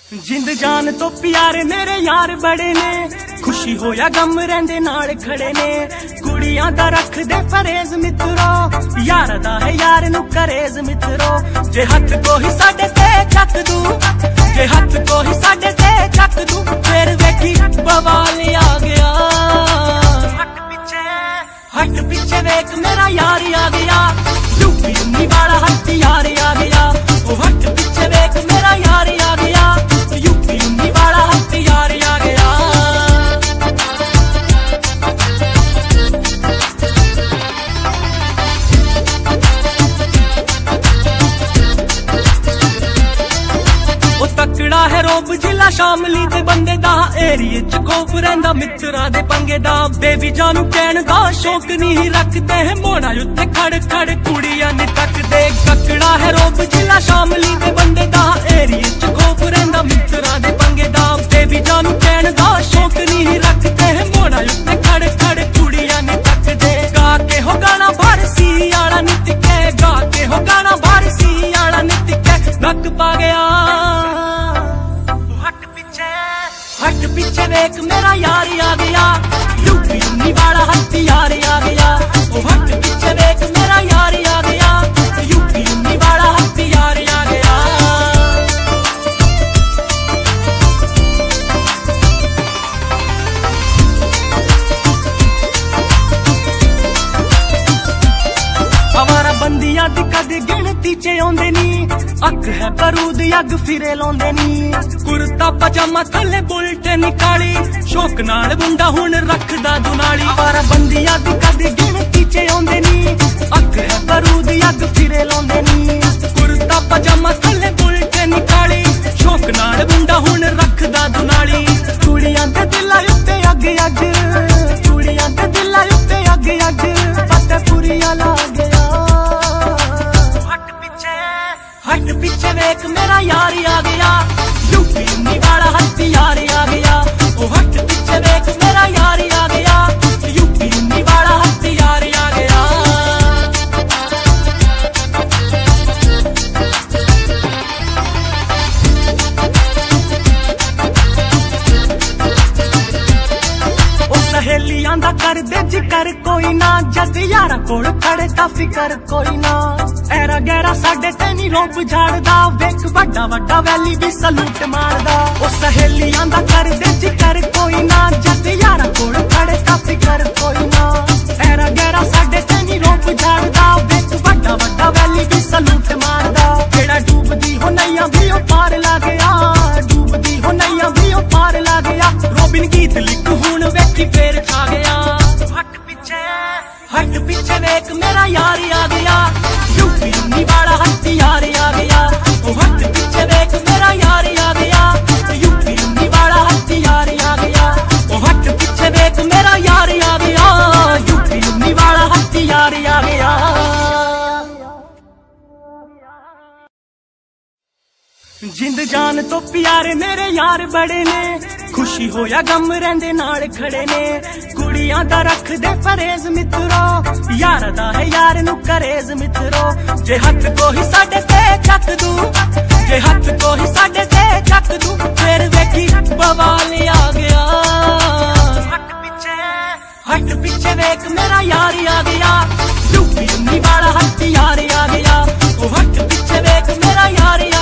जिंद जान तो प्यारे मेरे यार बड़े ने, खुशी हो या गम रहंदे नाल खड़े ने। कुड़ियां दा रख दे फरेज मित्रो, यार दा है यार नू करेज मित्रो। जे हथ को ही साडे ते चक दू, जे हथ को ही साडे ते चक दू, फिर वेखी बवाल आ गया। हट पीछे वेख मेरा यार आ गया, यूपी उन्नी वाला हथियार आ गया। ओ हट पीछे वेख मेरा यार आ गया, यूपी उन्नी वाला हथियार आ गया। ओ तकड़ा है रोब जिला शामली दे बंदे दा, एरिए च खौफ रहिंदा मित्रा दे पंगे दा। बेबी जानू कहण दा शौक नहीं रखते हैं, मोड़ा उत्ते खड़ खड़ कुड़ियां नी तकदे। तकड़ा है रोब जिला शामली दे बंदे दा, एरिए च खौफ रहिंदा मित्रा दे पंगे दा। बेबी जानू कहण दा शौक नहीं रखते हैं, मोड़ा उत्ते खड़ खड़ कुड़ियां नी तकदे। गा के हो गाना बारसी आला नित के, गा के हो गाना बारसी आला नित के। नक पा गया हट पीछे वेख मेरा यार आ गया, यूपी उन्नी वाला हथियार आ गया। ओ हट पीछे वेख मेरा यार आ गया, यूपी उन्नी वाला हथियार आ गया। हमारा बंदियां दी कद गिनती च आउंदे नी, अख है बरूद अग फिरे लाउंदे नी। कुर्ता पजामा थले बुलट निकाली, शौक नाल मुंडा हुण रखदा दुनाली। हमारा बंदियां दी कद गिनती च आउंदे नी, अख है बरूद अग फिरे लाउंदे नी। कुर्ता पजामा थले बुलट निकाली, शौक नाल मुंडा हुण रखदा दुनाली। कुड़ियां दे दिलां उत्ते अग अग, कुड़ियां दे दिलां उत्ते अग अग, फतेहपुरिया ला गया। हट पीछे वेख मेरा यार आ गया, यूपी उन्नी वाला हथियार आ गया। ओ हट पीछे वेख मेरा यार आ गया, यूपी उन्नी वाला हथियार आ गया। ओ सहेलियां दा कर दे जिकर कोई ना, जद यारा कोल खड़े ता फिकर कोई ना। ऐरा गैरा साडे ते नी रोप झाड़दा, वेख वड्डा वड्डा वैली भी सलूट मारदा। ओ सहेलियां दा कर दे जिकर कोई ना, जद यारा कोल खड़े ता फिकर कोई ना। ऐरा गैरा साडे ते नी रोप झाड़दा, वेख वड्डा वड्डा वैली भी सलूट मारदा। जेड़ा डूबदी हो नैया भी ओ पार ला गया, डूबदी हो नैया भी ओ पार ला गया। रोबिन गीत लिख हुण वेखी फेर खा गया। हट पीछे वेख मेरा यार आ गया, यूपी उन्नी वाला हथियार आ गया। ओ हट पीछे वेख मेरा यार आ गया, यूपी उन्नी वाला हथियार आ गया। ओ हट पीछे वेख मेरा यार आ गया, यूपी उन्नी वाला हथियार आ गया। जिंद जान तो प्यारे मेरे यार बड़े ने, खुशी हो या गम रहंदे नाल खड़े ने। कुड़ियां दा रख दे फरेज मित्रो, यार दा है यार नू करेज मित्रो। जे हथ को ही साडे ते चक दू, जे हथ को ही साडे ते चक दू, फिर वेखी बवाल आ गया। हट पीछे वेख मेरा यार आ गया, यूपी उन्नी वाला हथियार आ गया। ओ हट पीछे वेख मेरा यार